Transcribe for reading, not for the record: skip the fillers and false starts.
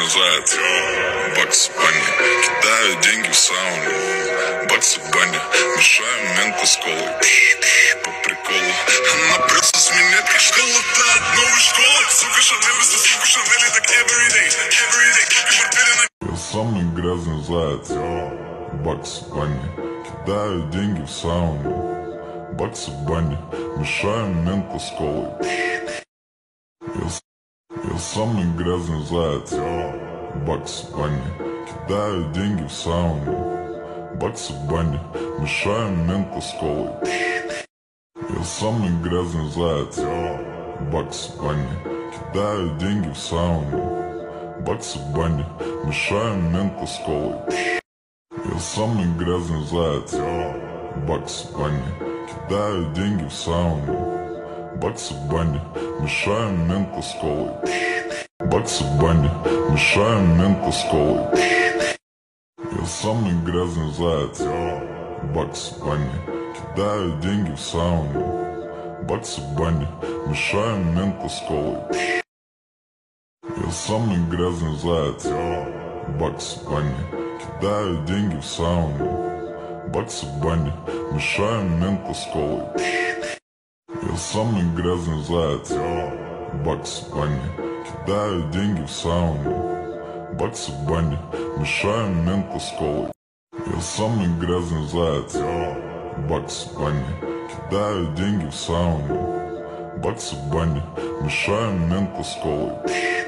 грязный заяц. Бакс в бане, кидаю деньги в сауну. Бакс в бане, мешаю мента с колой. По приколу. Она прется с меня, как школа-то от новой школы. Сука Шанель, сука Шанель, так everyday. И портфели на... Я самый грязный заяц. Бакс в бане, кидаю деньги в сауну. Бакс в бане, мешаю мента с колой. Я самый грязный заяц. Бакс в бане, кидаю деньги в сауну. Бакс в бане, мешаю мента с колой. Я самый грязный заяц. Бакс в бане, кидаю деньги в сауну. Бакс в бане, мешаю мента с колой. Я самый грязный заяц. Бакс в бане, кидаю деньги в сауну. Бакс в бане, мешаю мента с колой. Бакс в бане, мешаю мента с колой. Я самый грязный заяц. Бакс в бане, кидаю деньги в сауну. Бакс в бане, мешаю мента с колой. Я самый грязный заяц. Бакс в бане, кидаю деньги в сауну. Бакс в бане, мешаю мента с колой. Я самый грязный заяц. Бакс в бане, кидаю деньги в сауну. Бакс в бане, мешаю мента с колой. Я самый грязный заяц. Бакс в бане, кидаю деньги в сауну. Бакс в бане, мешаю мента с колой.